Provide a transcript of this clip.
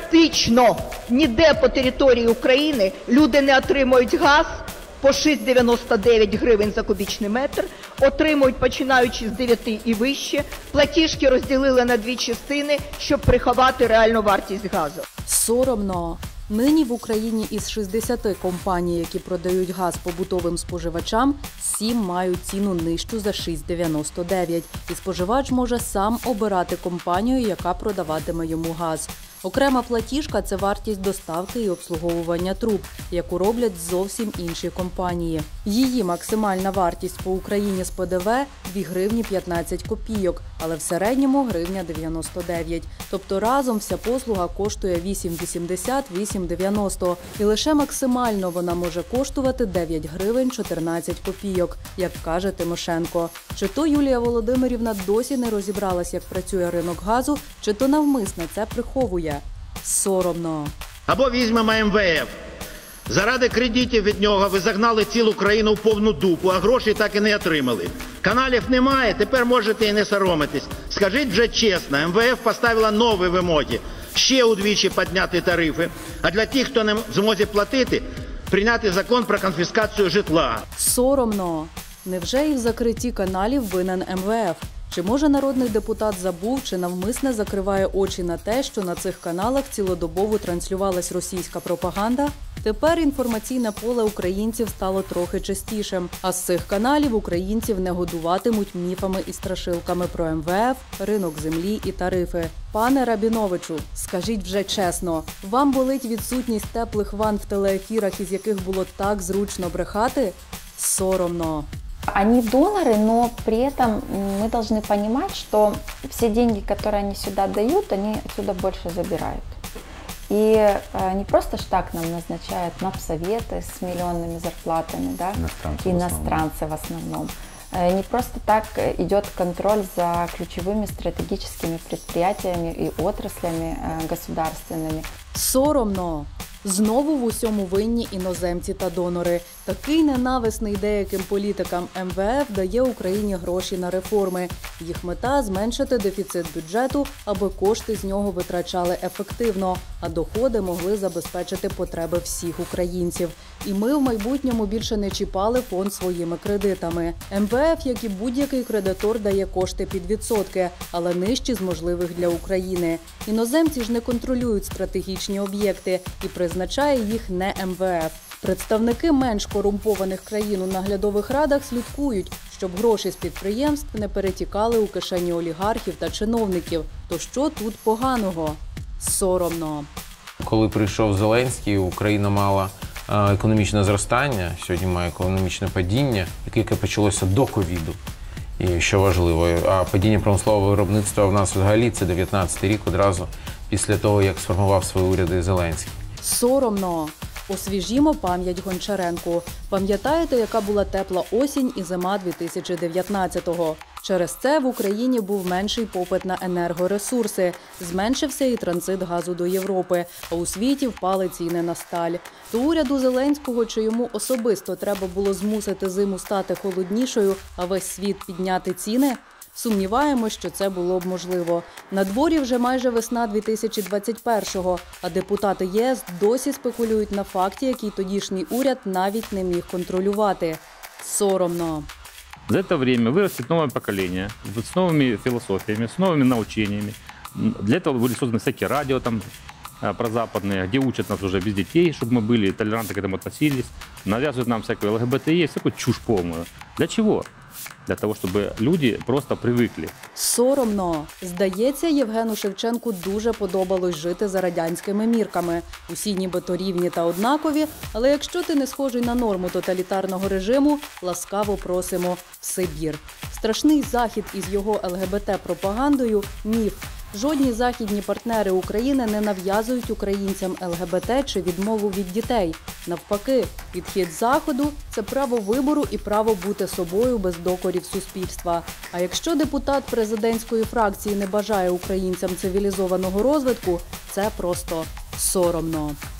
Практично ніде по території України люди не отримують газ по 6,99 гривень за кубічний метр, отримують починаючи з 9 і вище. Платіжки розділили на дві частини, щоб приховати реальну вартість газу. Соромно. Нині в Україні із 60 компаній, які продають газ побутовим споживачам, 7 мають ціну нижчу за 6,99. І споживач може сам обирати компанію, яка продаватиме йому газ. Окрема платіжка – це вартість доставки і обслуговування труб, яку роблять зовсім інші компанії. Її максимальна вартість по Україні з ПДВ – 2 гривні 15 копійок, але в середньому – гривня 99. Тобто разом вся послуга коштує 8,80 – 8,90. І лише максимально вона може коштувати 9 гривень 14 копійок, як каже Тимошенко. Чи то Юлія Володимирівна досі не розібралась, як працює ринок газу, чи то навмисне це приховує. Соромно. Або візьмемо МВФ. Заради кредитів від нього ви загнали цілу країну в повну дупу, а грошей так і не отримали. Каналів немає, тепер можете і не соромитись. Скажіть вже чесно, МВФ поставила нові вимоги. Ще удвічі підняти тарифи, а для тих, хто не в змозі платити, прийняти закон про конфіскацію житла. Соромно. Невже і в закритті каналів винен МВФ? Чи може народний депутат забув, чи навмисне закриває очі на те, що на цих каналах цілодобово транслювалась російська пропаганда? Тепер інформаційне поле українців стало трохи чистішим, а з цих каналів українців не годуватимуть міфами і страшилками про МВФ, ринок землі і тарифи. Пане Рабіновичу, скажіть вже чесно, вам болить відсутність теплих ванн в телеефірах, із яких було так зручно брехати? Соромно. Они доноры, но при этом мы должны понимать, что все деньги, которые они сюда дают, они отсюда больше забирают. И не просто ж так нам назначают напсоветы с миллионными зарплатами, да? Иностранцы в основном. Не просто так идет контроль за ключевыми стратегическими предприятиями и отраслями государственными. Соромно. Знову в усьому винні іноземці та донори. Такий ненависний деяким політикам МВФ дає Україні гроші на реформи. Їх мета – зменшити дефіцит бюджету, аби кошти з нього витрачали ефективно, а доходи могли забезпечити потреби всіх українців. І ми в майбутньому більше не чіпали фонд своїми кредитами. МВФ, як і будь-який кредитор, дає кошти під відсотки, але нижчі з можливих для України. Іноземці ж не контролюють стратегічні об'єкти і призначає їх не МВФ. Представники менш корумпованих країн у наглядових радах слідкують, щоб гроші з підприємств не перетікали у кишені олігархів та чиновників. То що тут поганого? Соромно. Коли прийшов Зеленський, Україна мала економічне зростання, сьогодні має економічне падіння, яке почалося до ковіду. І що важливо, а падіння промислового виробництва в нас взагалі це 19-й рік одразу після того, як сформував свої уряди Зеленський. Соромно. Освіжімо пам'ять Гончаренку. Пам'ятаєте, яка була тепла осінь і зима 2019-го? Через це в Україні був менший попит на енергоресурси, зменшився і транзит газу до Європи, а у світі впали ціни на сталь. То уряду Зеленського, чи йому особисто треба було змусити зиму стати холоднішою, а весь світ підняти ціни? Сумніваємось, що це було б можливо. На дворі вже майже весна 2021-го, а депутати ЄС досі спекулюють на факті, який тодішній уряд навіть не міг контролювати. Соромно. За это время вырастет новое поколение с новыми философиями, с новыми научениями. Для этого были созданы всякие радио там прозападные, где учат нас уже без детей, чтобы мы были толерантно к этому относились. Навязывают нам всякую ЛГБТИ, всякую чушь полную. Для чего? Для того, щоб люди просто привикли. Соромно. Здається, Євгену Шевченку дуже подобалось жити за радянськими мірками. Усі нібито рівні та однакові, але якщо ти не схожий на норму тоталітарного режиму, ласкаво просимо в Сибір. Страшний захід із його ЛГБТ-пропагандою – міф. Жодні західні партнери України не нав'язують українцям ЛГБТ чи відмову від дітей. Навпаки, підхід Заходу – це право вибору і право бути собою без докорів суспільства. А якщо депутат президентської фракції не бажає українцям цивілізованого розвитку – це просто соромно.